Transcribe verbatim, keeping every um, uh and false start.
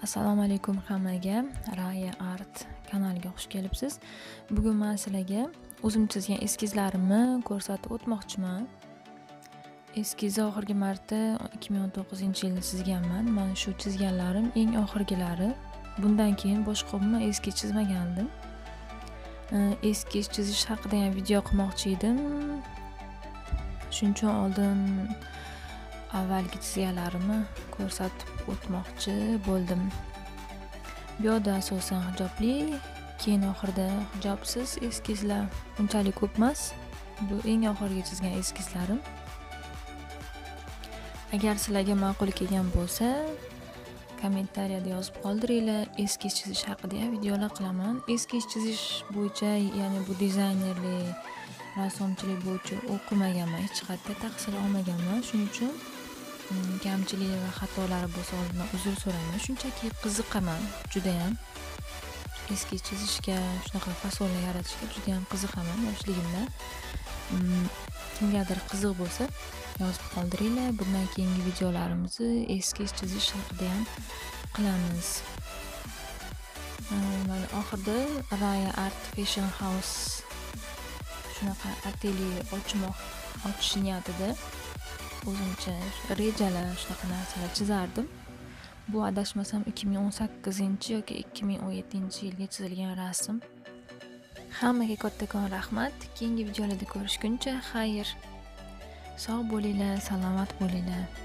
Assalomu alaykum hammaga. Raya Art kanaliga xush kelibsiz. Bugun men sizlarga o'zim chizgan eskizlarimni ko'rsatib o'tmoqchiman. Eskizni oxirgi marta ikki ming o'n to'qqizinchi yilda chizganman. Mana shu chizganlarim eng oxirgilari. Bundan keyin boshqa umuman eskiz chizmagandim. Eskiz chizish haqida ham video qilmoqchi edim. Shuning uchun oldin avvalgi chizganlarimni ko'rsatib o'tmoqchi bo'ldim. Bu yerda asosan hijobli, keyin oxirida hijobsiz eskizlar unchalik ko'p emas. Bu eng oxirgi chizgan eskizlarim. Agar sizlarga ma'qul kelgan bo'lsa, kommentariyada yozib qoldiringlar. Eskiz chizish haqida ham videolar qilaman. Eskiz chizish bo'yicha, ya'ni bu dizaynerlik, rassomchilik bo'yicha o'qimaganman, hech qayerda tahsil olmaganman. Shuning uchun kamchilik va xatolari bo'lsa oldindan uzr so'rayman. Shunchaki qiziqaman juda ham. Eskiz chizishga, shunaqa fasollar yaratishga juda ham qiziqaman yoshligimdan. Kimgadir qiziq bo'lsa, yozib qoldiringlar. Bundan keyingi videolarimizni eskiz chizish haqida ham qilamiz. Mana oxirida Raya Art Fashion House shunaqa atelye ochmoq, ochish niyatida o'zimcha rejalar, shunaqa narsalar chizardim. Bu adashmasam ikki ming o'n sakkizinchi yoki ikki ming o'n yettinchi yilga chizilgan rasm. Hammaga kattakon rahmat. Keyingi videolarda ko'rishguncha xayr. Sog' bo'linglar, salomat bo'linglar.